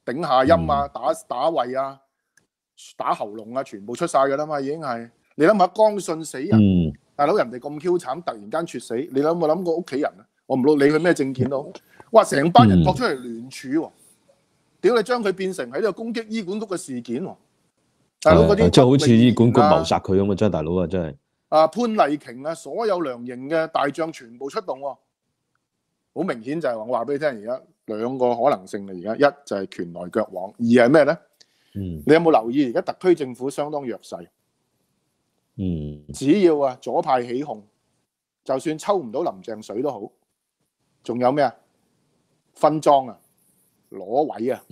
頂下音啊、打胃啊、打喉嚨啊，全部出晒㗎啦嘛，已經係。你諗下，江信死人，大佬人哋咁 Q 慘，突然間猝死，你諗冇諗過屋企人啊？我唔理佢咩政見都，哇！成班人撲出嚟聯署喎，屌你將佢變成喺呢個攻擊醫管局嘅事件喎，大佬嗰啲即係好似醫管局謀殺佢咁啊！真係大佬啊，真係潘麗瓊啊，所有良型嘅大將全部出動喎，好明顯就係話我話俾你聽，而家兩個可能性啦，而家一就係拳來腳往，二係咩咧？你有冇留意而家特區政府相當弱勢？只要啊左派起哄，就算抽唔到林鄭水都好，仲有咩啊？分贓啊，攞位啊，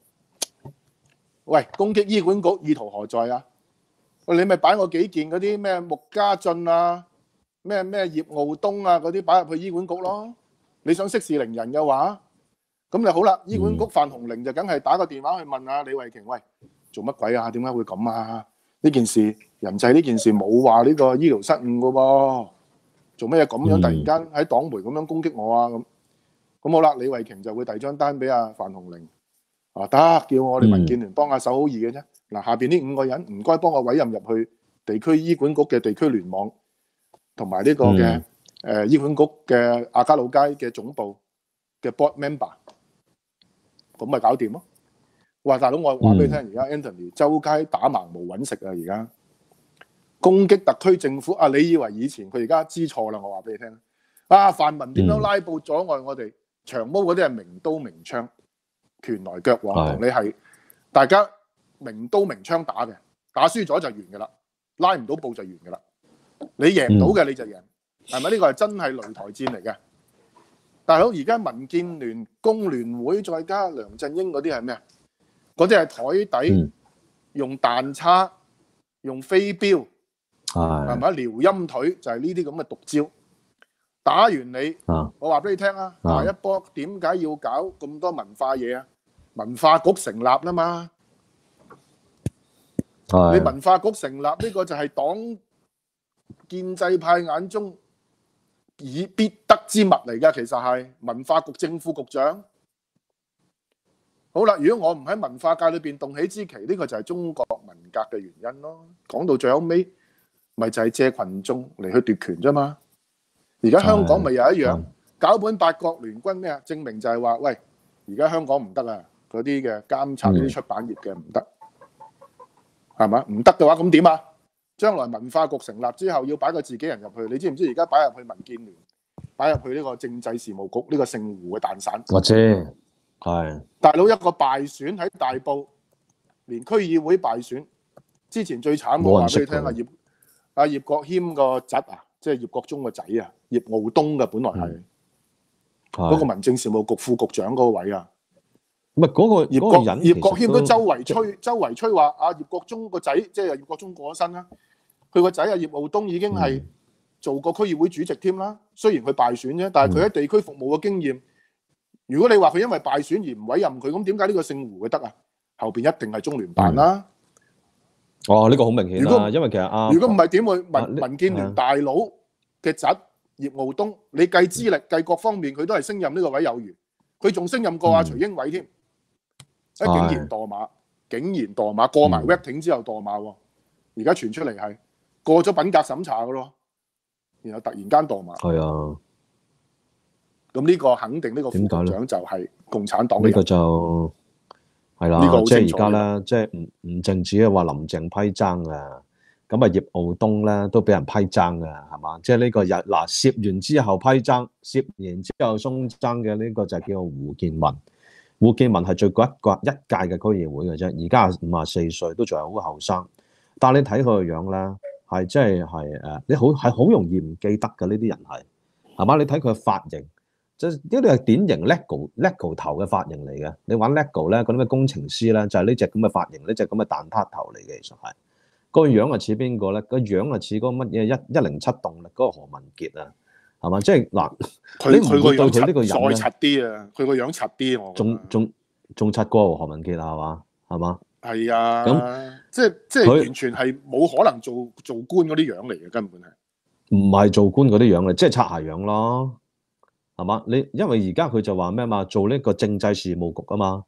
喂，攻擊醫管局意圖何在啊？喂，你咪擺我幾件嗰啲咩穆家俊啊、咩葉傲東啊嗰啲擺入去醫管局咯。你想息事寧人嘅話，咁你好啦，醫管局范鴻齡就梗係打個電話去問啊李慧瓊，喂，做乜鬼啊？點解會咁啊？呢件事人際呢件事冇話呢個醫療失誤噶喎，做咩咁樣突然間喺黨媒咁樣攻擊我啊？咁好啦，李慧瓊就會遞張單俾阿范鴻齡，得叫我哋民建聯幫下手好易嘅啫。嗱，下邊呢5個人唔該幫我委任入去地區醫管局嘅地區聯網，同埋呢個嘅醫管局嘅亞皆老街嘅總部嘅 board member， 咁咪搞掂咯。哇！大佬，我話俾你聽，而家 Anthony 周街打盲毛揾食啊！而家攻擊特區政府啊！你以為以前佢而家知錯啦？我話俾你聽泛民點樣拉布阻礙我哋？長毛嗰啲係明刀明槍，拳來腳往，同你係大家明刀明槍打嘅，打輸咗就完㗎啦，拉唔到布就完㗎啦。你贏到嘅你就贏，係咪？呢個係真係擂台戰嚟嘅。大佬，而家民建聯、工聯會再加梁振英嗰啲係咩啊？嗰啲係台底用彈叉、用飛鏢，係咪？撩陰腿就係呢啲咁嘅毒招。打完你，我話俾你聽啊，下一波點解要搞咁多文化嘢啊？文化局成立啦嘛，你文化局成立呢個就係黨建制派眼中以必得之物嚟㗎，其實係文化局正副局長。好啦，如果我唔喺文化界裏邊動起支旗，呢個就係中國文革嘅原因咯。講到最後尾，咪就係借群眾嚟去奪權啫嘛。而家香港咪又一樣，搞本八國聯軍咩啊？證明就係話，喂，而家香港唔得啊！嗰啲嘅監察呢啲出版業嘅唔得，係嘛？唔得嘅話，咁點啊？將來文化局成立之後，要擺個自己人入去，你知唔知？而家擺入去民建聯，擺入去呢個政制事務局呢個姓胡嘅蛋散。 我知，係大佬一個敗選喺大埔，連區議會敗選，之前最慘我話俾你聽啊，葉國謙個侄啊，即係葉國忠個仔啊，葉傲東嘅本來係嗰個民政事務局副局長嗰個位啊。 唔係嗰個葉國謙都周圍吹話啊，葉國忠個仔即係葉國忠過咗身啦，佢個仔啊葉傲東已經係做過區議會主席添啦。雖然佢敗選啫，但係佢喺地區服務嘅經驗。如果你話佢因為敗選而唔委任佢，咁點解呢個姓胡嘅得啊？後邊一定係中聯辦啦。 呢個好明顯啦，因為其實如果唔係點會民建聯大佬嘅侄葉傲東，你計資歷計各方面，佢都係升任呢個位有餘，佢仲升任過阿徐英偉添。竟然墮馬，過埋 vetting 之後墮馬喎。而家傳出嚟係過咗品格審查嘅咯，然後突然間墮馬。 係啊， 咁呢個肯定呢個副局長就係共產黨嘅人。 呢個就係啦，即係而家咧，即係唔淨止係話林鄭批爭啊，咁啊葉傲東咧都俾人批爭嘅，係嘛？即係呢個涉完之後批爭，涉完之後鬆爭嘅呢個就叫胡建文。胡建文係最過一屆嘅區議會嘅啫，而家54歲都仲係好後生。但係你睇佢個樣咧，係即係你好容易唔記得嘅呢啲人係嘛？你睇佢嘅髮型，即係呢啲係典型 lego 頭嘅髮型嚟嘅。你玩 lego 咧，嗰啲咩工程師咧，就係呢隻咁嘅髮型，呢隻咁嘅蛋撻頭嚟嘅，其實係個樣係似邊個咧？個樣係似嗰個乜嘢107動力嗰個何文傑啊？係嘛？即係嗱，你唔會對佢呢個人再柒啲啊！佢個樣柒啲，我仲柒過何文傑啊？係嘛？係嘛？ 係啊！咁即係完全係冇可能做官嗰啲樣嚟嘅，根本係唔係做官嗰啲樣嚟，即係擦鞋樣咯，係嘛？因為而家佢就話咩嘛？做呢個政制事務局啊嘛，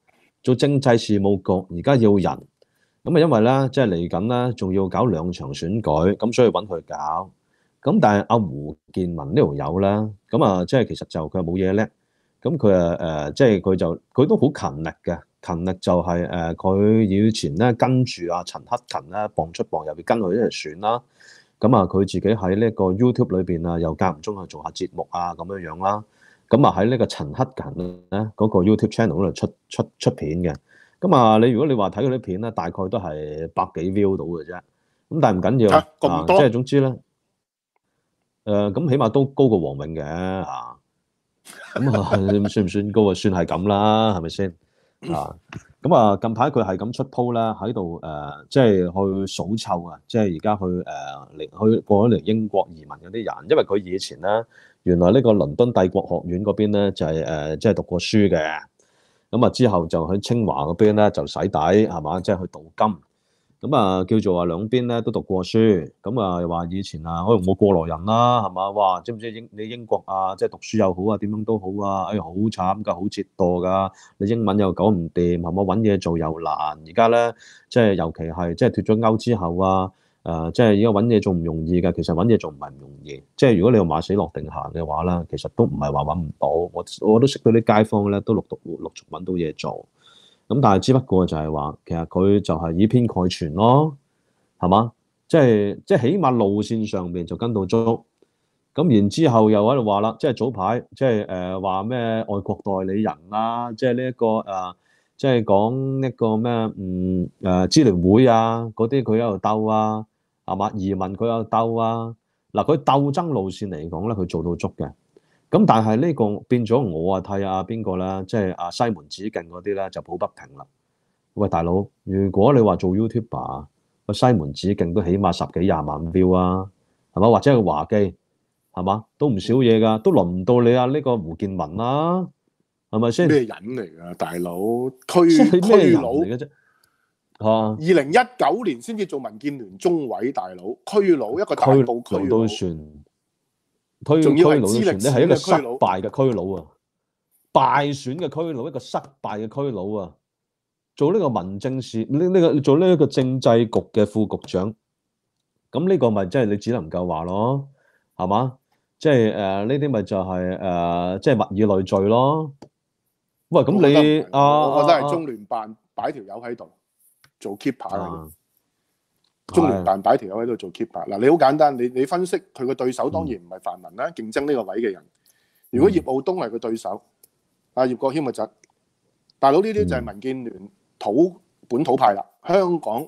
做政制事務局，而家要人，咁啊因為咧即係嚟緊咧，仲要搞2場選舉，咁所以揾佢搞。咁但係阿胡健民呢條友咧，咁啊即係其實就佢冇嘢叻，咁佢即係佢都好勤力嘅，勤力就係佢以前咧跟住阿陳克勤咧傍出傍入，跟佢一齊選啦。咁啊佢自己喺呢個 YouTube 裏邊啊，又間唔中去做下節目啊咁樣樣啦。咁啊喺呢個陳克勤咧嗰個 YouTube channel 嗰度出片嘅。咁啊如果你話睇佢啲片咧，大概都係百幾 view 到嘅啫。咁但係唔緊要咁多即係總之咧。咁起碼都高過黃永嘅嚇，咁算唔算高啊？算係咁啦，係咪先啊？咁啊，近排佢係咁出 po 啦，喺度即係去數湊啊，即係而家去過咗嚟英國移民嗰啲人，因為佢以前咧原來呢個倫敦帝國學院嗰邊咧就係即係讀過書嘅，咁啊之後就喺清華嗰邊咧就洗底係嘛，即係去鍍金。咁啊，叫做話兩邊咧都讀過書，咁啊又話以前啊，可能我過來人啦，係嘛？哇，知唔知你英國啊，即係讀書又好啊，點樣都好啊，哎呀好慘㗎，好折墮㗎，你英文又講唔掂，係嘛？揾嘢做又難，而家咧即係尤其係即係脫咗歐之後啊，即係而家揾嘢做唔容易㗎，其實揾嘢做唔係唔容易，即係如果你話馬死落定行嘅話啦，其實都唔係話揾唔到，我都識到啲街坊咧，都陸續揾到嘢做。咁但係只不過就係話，其實佢就係以偏概全咯，係嘛？即係起碼路線上邊就跟到足。咁然之後又喺度話啦，即係早排即係話咩外國代理人啦，即係呢一個即係講一個咩支聯會啊嗰啲佢喺度鬥啊，係嘛？移民佢喺度鬥啊。嗱，佢鬥爭路線嚟講咧，佢做到足嘅。咁但係呢個變咗我睇下邊個啦，即係西門子敬嗰啲咧就抱不平啦。喂，大佬，如果你話做 YouTuber，個西門子敬都起碼10幾20萬 view 啊，係嘛？或者係華基，係嘛？都唔少嘢㗎，都輪唔到你呢個胡健民啦，係咪先？ 咩人嚟㗎，大佬？ 即係咩人佬嚟嘅啫？嚇 ！2019年先至做民建聯中委大佬，區佬一個大埔區佬都算。區佬都算，你係一個失敗嘅區佬啊，敗選嘅區佬，一個失敗嘅區佬啊，做呢個民政事做呢一個政制局嘅副局長，咁呢個咪即係你只能夠話咯，係嘛？即係呢啲咪就係即係物以類聚咯。喂，咁你我覺得係中聯辦擺條友喺度做 keeper 嘅。中聯辦擺條友喺度做 keeper 嗱，你好簡單，你分析佢個對手當然唔係泛民啦，競爭呢個位嘅人。如果葉傲冬係佢對手，阿葉國謙嘅侄，大佬呢啲就係民建聯本土派啦。香港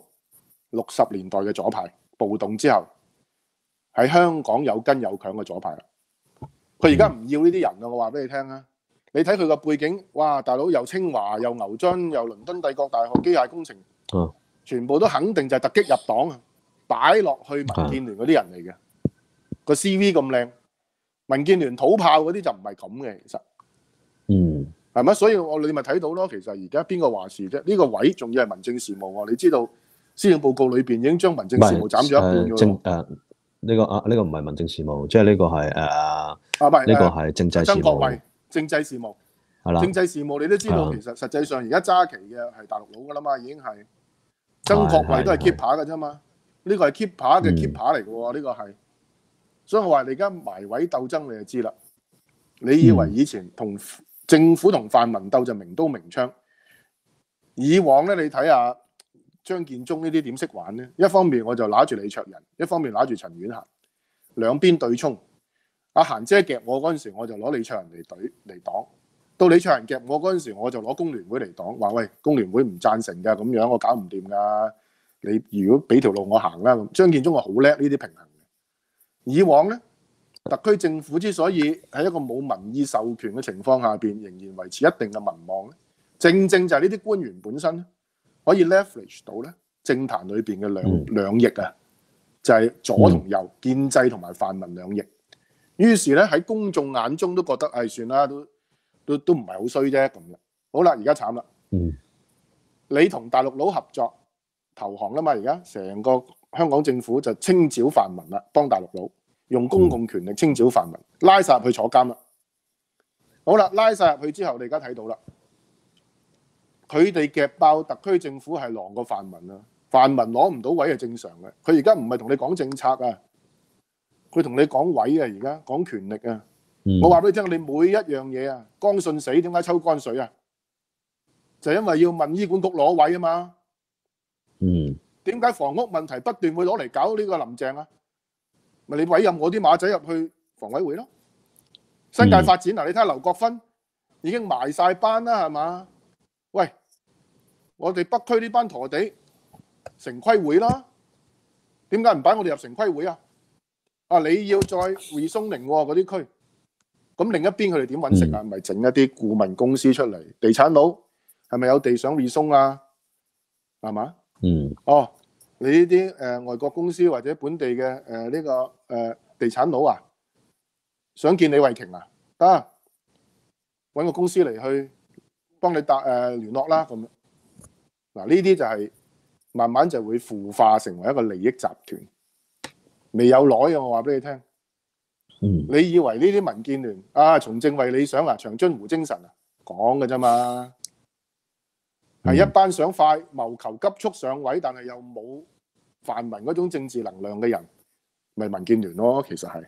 60年代嘅左派暴動之後，喺香港有根有強嘅左派啦。佢而家唔要呢啲人啊！我話俾你聽啊，你睇佢個背景，哇！大佬又清華又牛津又倫敦帝國大學機械工程。全部都肯定就係突擊入黨啊，擺落去民建聯嗰啲人嚟嘅，個 CV 咁靚，民建聯土炮嗰啲就唔係咁嘅，其實，係咪？所以你咪睇到咯，其實而家邊個話事啫？呢個位仲要係民政事務喎，你知道施政報告裏邊已經將民政事務斬咗一半㗎喎。 呢個唔係民政事務，即係呢個係呢個係政制事務。 曾國衞政制事務係啦，政制事務你都知道，其實實際上而家揸旗嘅係大陸佬㗎啦嘛，已經係。曾國衞都係 keeper 嘅啫嘛，呢個係 keeper 嘅 keeper 嚟嘅喎，呢個係，所以我話你而家埋位鬥爭你就知啦。你以為以前同政府同泛民鬥就明刀明槍，以往咧你睇下張建宗呢啲點識玩咧？一方面我就揦住李卓人，一方面揦住陳婉嫻，兩邊對衝。阿嫻姐夾我嗰陣時，我就攞李卓人嚟擋。到李卓人夾我嗰陣時，我就攞工聯會嚟擋，話喂，工聯會唔贊成㗎，咁樣我搞唔掂㗎。你如果俾條路我行啦，咁張建宗係好叻呢啲平衡嘅。以往咧，特區政府之所以喺一個冇民意授權嘅情況下邊，仍然維持一定嘅民望咧，正正就係呢啲官員本身咧，可以 leverage 到咧政壇裏邊嘅兩翼啊，就係左同右，建制同埋泛民兩翼。於是咧喺公眾眼中都覺得，算啦，都唔係好衰啫咁樣。好啦，而家慘啦，你同大陸佬合作投降啦嘛，而家成個香港政府就清剿泛民啦，幫大陸佬用公共權力清剿泛民，拉晒入去坐監啦。好啦，拉晒入去之後，你而家睇到啦， 佢哋夾爆特區政府係狼過泛民啊！泛民攞唔到位係正常嘅。佢而家唔係同你講政策啊，佢同你講位啊，而家講權力啊。我話俾你聽，你每一樣嘢啊，江信死點解抽乾水啊？就因為要問醫管局攞位啊嘛。點解房屋問題不斷會攞嚟搞呢個林鄭啊？咪你委任我啲馬仔入去房委會咯。新界發展嗱，你睇下劉國勳已經埋晒班啦，係嘛？喂，我哋北區呢班陀地城規會啦，點解唔擺我哋入城規會啊？啊，你要再 rezoning 嗰啲區，咁另一邊佢哋點揾食啊？咪整一啲顧問公司出嚟，地產佬係咪有地想 rezone 啊？係嘛？哦，你呢啲外國公司或者本地嘅呢個地產佬啊，想見李慧瓊啊，得揾個公司嚟去幫你聯絡啦。咁嗱，呢啲就係慢慢就會腐化成為一個利益集團。未有耐啊！我話俾你聽，你以為呢啲民建聯啊，從政為理想啊，長津湖精神啊，講嘅啫嘛，係一班想快謀求急速上位，但係又冇泛民嗰種政治能量嘅人，咪民建聯咯。其實係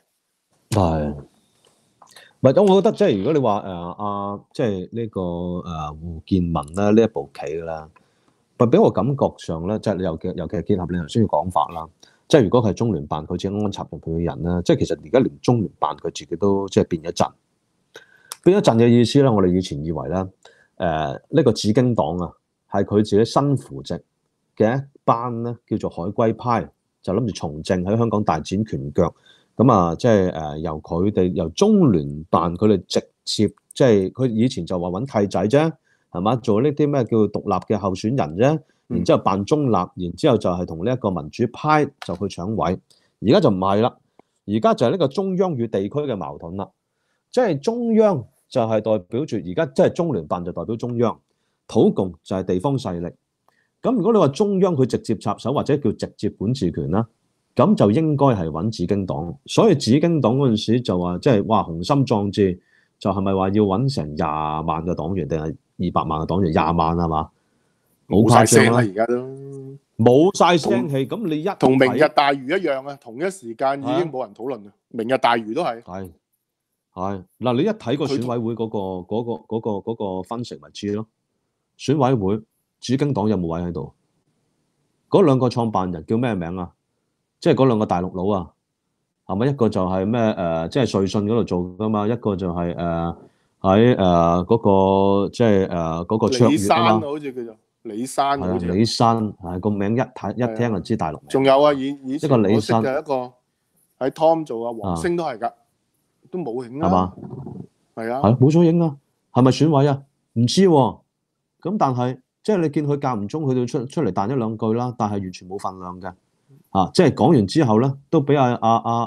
唔係咁？我覺得即係如果你話即係呢個胡建文咧呢一步棋啦，咪俾我感覺上咧，即係尤其係結合你頭先嘅講法啦。即係如果佢係中聯辦，佢自己安插入去嘅人啦，即係其實而家連中聯辦佢自己都即係變咗陣。變咗陣嘅意思咧，我哋以前以為咧，呢個紫荊黨啊，係佢自己新扶植嘅一班咧，叫做海歸派，就諗住從政喺香港大展拳腳。咁啊，即係由佢哋由中聯辦佢哋直接，即係佢以前就話揾契仔啫，係嘛？做呢啲咩叫獨立嘅候選人啫。然之後扮中立，然之後就係同呢一個民主派就去搶位。而家就唔係啦，而家就係呢個中央與地區嘅矛盾啦。即係中央就係代表住而家即係中聯辦就代表中央，土共就係地方勢力。咁如果你話中央佢直接插手或者叫直接管治權啦，咁就應該係揾紫荊黨。所以紫荊黨嗰陣時就話即係哇雄心壯志，就係咪話要揾成20萬嘅黨員定係200萬嘅黨員？20萬係嘛？冇晒聲啦， 而家都冇晒聲氣。咁你同明日大嶼一樣啊，同一時間已經冇人討論啦。明日大嶼都係嗱，你一睇個選委會嗰個分成咪知咯。選委會紫荊黨有冇位喺度？嗰兩個創辦人叫咩名啊？即係嗰兩個大陸佬啊，係咪一個就係咩即係瑞信嗰度做噶嘛？一個就係喺嗰個即係嗰個卓越啊嘛， 好似叫做。李山好似李山係個名一聽就知大陸名。 仲有啊，以前我識嘅一個喺 Tom 做啊，黃星都係㗎，都冇影啊。係嘛？係啊。 冇咗影啊？係咪選委啊？唔知喎。咁但係即係你見佢間唔中佢哋出嚟彈一兩句啦，但係完全冇份量嘅。即係講完之後咧，都俾呢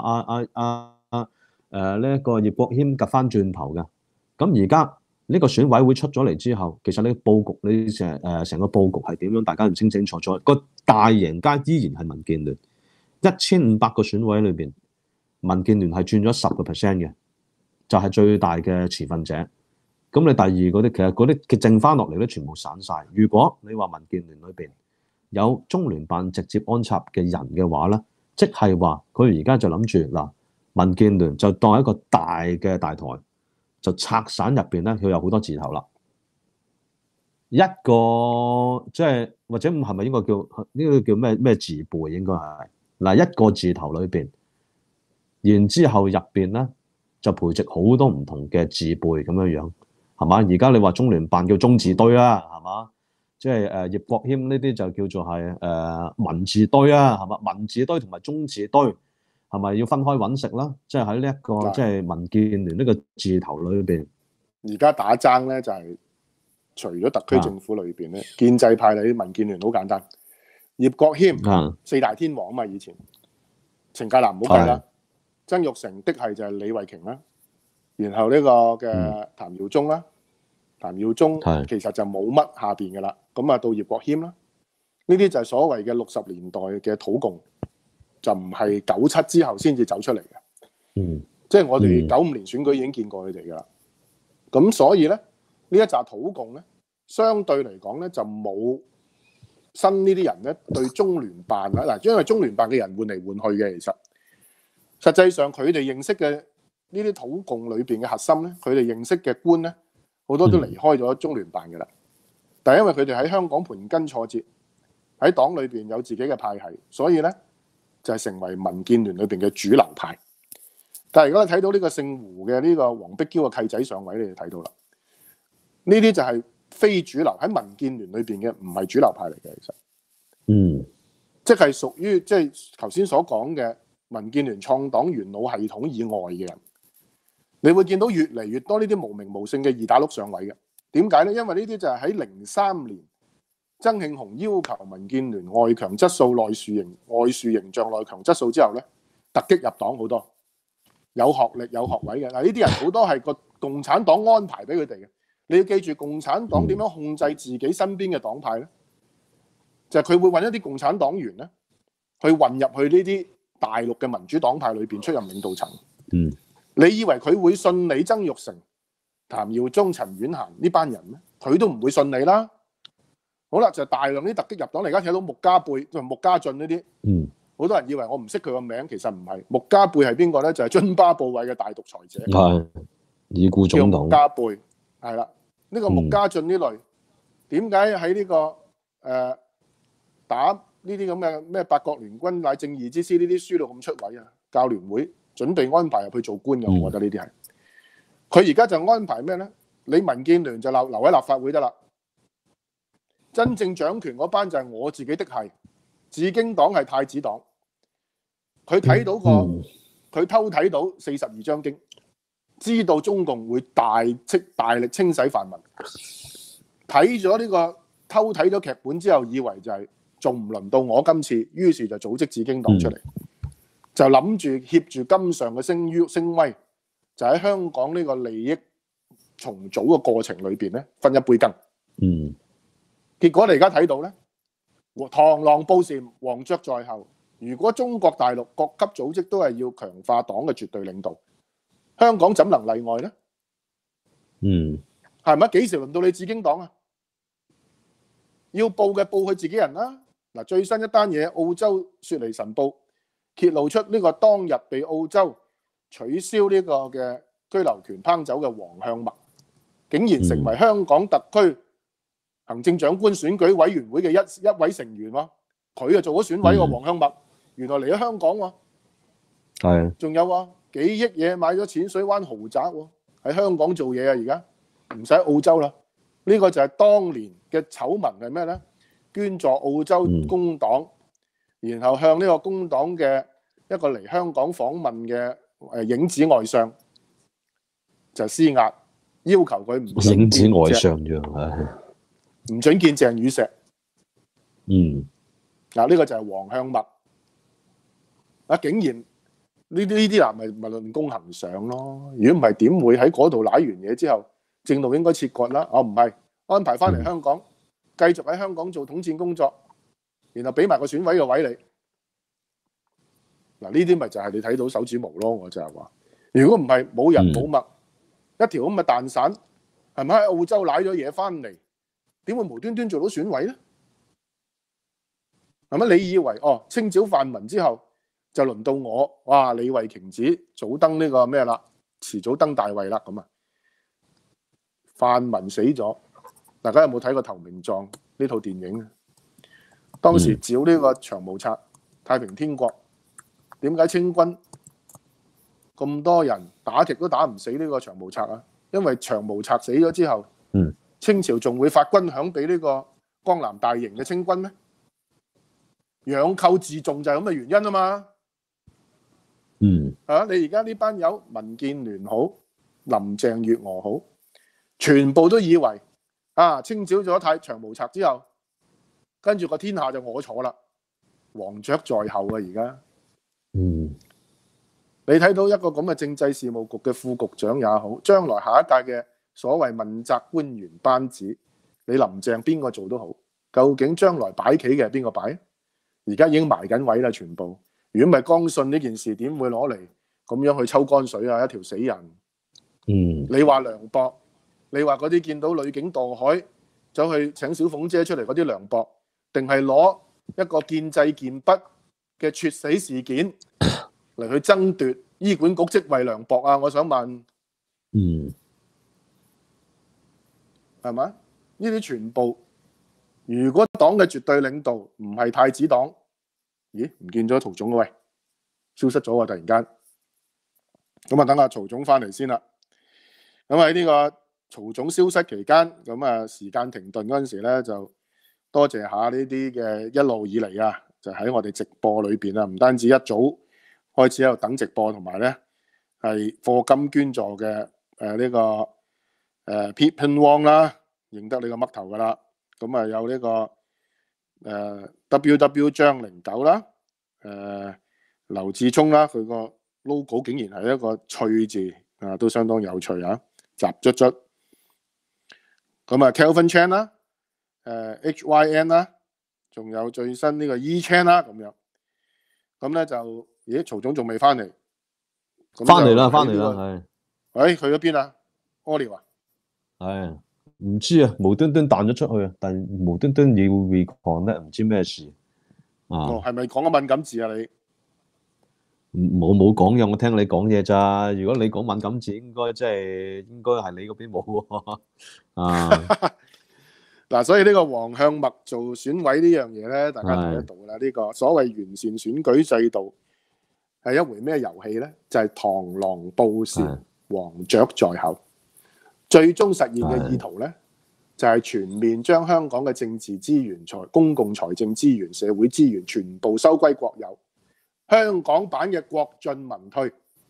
一個葉國謙夾翻轉頭嘅。咁而家呢個選委會出咗嚟之後，其實你佈局，你成個佈局係點樣？大家唔清清楚楚。個大贏家依然係民建聯，1500個選委裏邊，民建聯係佔咗10% 嘅，就係最大嘅持份者。咁你第二嗰啲，其實嗰啲剩翻落嚟咧，全部散晒。如果你話民建聯裏邊有中聯辦直接安插嘅人嘅話咧，即係話佢而家就諗住嗱，民建聯就當一個大嘅大台。就拆散入邊咧，佢有好多字頭啦。一個即係或者係咪應該叫呢個叫咩字輩？應該係嗱一個字頭裏邊，然之後入邊咧就培植好多唔同嘅字輩咁樣樣，係嘛？而家你話中聯辦叫中字堆啦，係嘛？即係葉國謙呢啲就叫做係文字堆啊，係嘛？文字堆同埋中字堆。係咪要分開揾食啦？即係喺呢一個即係民建聯呢個字頭裏邊， 而家打爭咧就係除咗特區政府裏邊咧，建制派你民建聯好簡單，葉國謙4大天王啊嘛，以前程介南唔好計啦，曾鈺成的係就係李慧瓊啦，然後呢個嘅譚耀宗啦，譚耀宗其實就冇乜下邊噶啦，咁啊到葉國謙啦，呢啲就係所謂嘅60年代嘅土共。就唔係97之後先至走出嚟嘅，即係我哋95年選舉已經見過佢哋噶啦。咁所以咧，呢一紮土共咧， 相對嚟講咧就冇新呢啲人咧對中聯辦啊嗱，因為中聯辦嘅人換嚟換去嘅，其實際上佢哋認識嘅呢啲土共裏邊嘅核心咧，佢哋認識嘅官咧好多都離開咗中聯辦嘅啦。但係因為佢哋喺香港盤根錯節，喺黨裏邊有自己嘅派系，所以咧就係成為民建聯裏邊嘅主流派。但係如果你睇到呢個姓胡嘅呢個黃碧嬌嘅契仔上位，你就睇到啦。呢啲就係非主流喺民建聯裏邊嘅，唔係主流派嚟嘅，其實，即係屬於即係頭先所講嘅民建聯創黨元老系統以外嘅人，你會見到越嚟越多呢啲無名無姓嘅二打六上位嘅。點解呢？因為呢啲就係喺03年曾慶紅要求民建聯外強質素內樹形象內強質素之後呢，突擊入黨好多，有學歷有學位嘅嗱，呢啲人好多係個共產黨安排俾佢哋嘅。你要記住，共產黨點樣控制自己身邊嘅黨派呢？就係佢會揾一啲共產黨員呢，去混入去呢啲大陸嘅民主黨派裏邊出任領導層。你以為佢會信你曾鈺成、譚耀宗、陳婉嫻呢班人咩？佢都唔會信你啦。好啦，就大量啲突擊入黨。你而家睇到穆家貝同穆家俊呢啲，好多人以為我唔識佢個名，其實唔係。穆家貝係邊個呢？就係津巴布韋嘅大獨裁者， 係已故總統穆家貝。係啦，呢個穆家俊呢類點解喺呢個打呢啲咁嘅咩八國聯軍乃正義之師呢啲輸到咁出位啊？教聯會準備安排入去做官嘅，我覺得呢啲係佢而家就安排咩呢？你民建聯就留喺立法會得啦，真正掌權嗰班就係我自己的係紫荊黨係太子黨，佢睇到佢偷睇到42章經。知道中共會大力清洗泛民，睇咗呢個偷睇咗劇本之後，以為就係仲唔輪到我今次，於是就組織紫荊黨出嚟，就諗住挾住金上嘅聲威，就喺香港呢個利益重組嘅過程裏邊咧分一杯羹。結果你而家睇到咧，螳螂捕蟬，黃雀在後。如果中國大陸各級組織都係要強化黨嘅絕對領導，香港怎能例外呢？係咪？幾時輪到你紫荊黨啊？要報嘅報佢自己人啦。嗱，最新一單嘢，澳洲雪梨晨報揭露出呢個當日被澳洲取消呢個嘅居留權烹酒嘅黃向墨，竟然成為香港特區行政長官選舉委員會嘅一位成員喎。佢就做咗選委喎，黃向墨原來嚟咗香港喎。係。仲有喎。幾億嘢買咗淺水灣豪宅喎，喺香港做嘢啊！而家唔使澳洲啦。呢個就係當年嘅醜聞係咩呢？捐助澳洲工黨，然後向呢個工黨嘅一個嚟香港訪問嘅影子外相就施壓，要求佢唔准影子外相啫， 唔准見鄭宇碩。嗱，呢個就係黃向墨啊！竟然呢啲嗱咪論功行賞咯。如果唔係點會喺嗰度舐完嘢之後，正路應該切割啦。唔係安排翻嚟香港，繼續喺香港做統戰工作，然後俾埋個選委嘅位你。嗱，呢啲咪就係你睇到手指毛咯。我就係話，如果唔係冇人冇物，一條咁嘅蛋散，係咪喺澳洲舐咗嘢翻嚟，點會無端端做到選委咧？係咪？你以為清剿泛民之後就輪到我？哇！李慧瓊子早登呢個咩啦？遲早登大位啦咁啊！泛民死咗，大家有冇睇過《投名狀》呢套電影啊？當時剿呢個長毛賊太平天國，點解清軍咁多人打極都打唔死呢個長毛賊啊？因為長毛賊死咗之後，清朝仲會發軍餉俾呢個江南大營嘅清軍咩？養寇自重就係咁嘅原因啊嘛。你而家呢班友民建聯好，林鄭月娥好，全部都以為清剿咗長毛賊之後，跟住個天下就我坐啦，黃雀在後啊！而家，你睇到一個咁嘅政制事務局嘅副局長也好，將來下一屆嘅所謂問責官員班子，你林鄭邊個做都好，究竟將來擺棋嘅係邊個擺？而家已經埋緊位啦，全部。如果唔係江信呢件事，點會攞嚟咁樣去抽乾水啊？一條死人。你話涼薄，你話嗰啲見到女警墮海走去請小鳳姐出嚟嗰啲涼薄，定係攞一個建制健筆嘅猝死事件嚟去爭奪醫管局職位涼薄啊？我想問，係嘛？呢啲全部，如果黨嘅絕對領導唔係太子黨，咦？唔見咗曹總喂，消失咗喎！突然間，咁啊，等下曹總翻嚟先啦。咁喺呢個曹總消失期間，咁啊時間停頓嗰陣時咧，就多謝下呢啲嘅一路以嚟啊，就喺我哋直播裏邊啊，唔單止一早開始喺度等直播，同埋咧係課金捐助嘅呢個Pippen Wong 啦，認得你個嘜頭噶啦。咁啊有呢個WW 張09啦，劉志聰啦，佢個 logo 竟然係一個翠字啊，都相當有趣啊！雜卒卒，咁啊 Kelvin Chan 啦，HYN 啦，仲有最新呢個 E Chan 啦，咁樣，咁咧就，咦，曹總仲未翻嚟？ 翻嚟啦，翻嚟啦，係。 喂，去咗邊啊？屙尿啊？ 係，唔知啊，無端端彈咗出去啊，但無端端要 reconnect 唔知咩事啊？ 哦，係咪講緊敏感字啊？你？ 冇講嘢，我聽你講嘢咋。如果你講敏感字，應該係你嗰邊冇喎。啊， 嗱，所以呢個黃向墨做選委呢樣嘢咧，大家睇得到啦。呢個所謂完善選舉制度係一回咩遊戲咧？就係螳螂捕蟬，黃雀在後。最終實現嘅意圖咧，就係全面將香港嘅政治資源、公共財政資源、社會資源全部收歸國有。香港版嘅國進民退。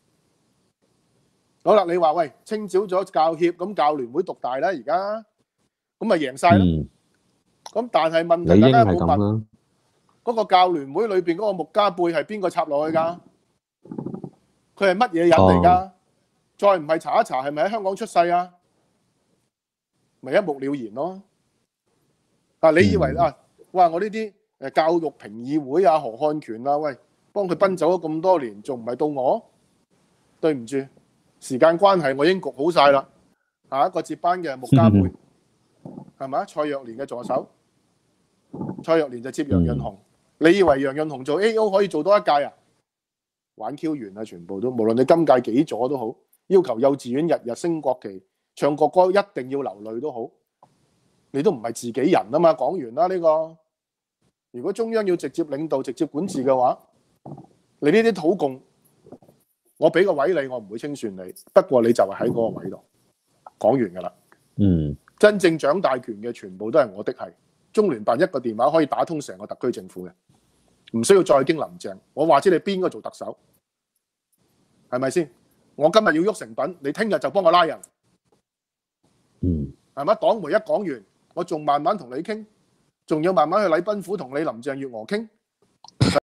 好啦，你話喂，清剿咗教協，咁教聯會獨大啦，而家咁咪贏晒咯。咁但係問題大家有冇問嗰個教聯會裏邊嗰個穆家貝係邊個插落去㗎？佢係乜嘢人嚟㗎？再唔係查一查係咪喺香港出世啊？咪一目了然咯。啊，你以為啊，哇！我呢啲教育評議會啊、何漢權啊，喂，幫佢奔走咗咁多年，仲唔係到我？對唔住，時間關係，我已經焗好晒啦。下一個接班嘅穆家貝，係咪？蔡若蓮嘅助手，蔡若蓮就接楊潤雄。你以為楊潤雄做 AO 可以做多一屆啊？玩 Q 完啊，全部都，無論你今屆幾左都好，要求幼稚園日日升國旗、唱國歌一定要流淚都好，你都唔係自己人啊嘛。講完啦呢個。如果中央要直接領導、直接管治嘅話，你呢啲土共，我俾個位你，我唔會清算你。不過你就係喺嗰個位度，講完㗎啦。真正掌大權嘅全部都係我的係。中聯辦一個電話可以打通成個特區政府嘅，唔需要再經林鄭。我話知你邊個做特首，係咪先？我今日要喐成品，你聽日就幫我拉人。係咪？黨媒一講完，我仲慢慢同你傾。仲要慢慢去禮賓府同你林鄭月娥傾。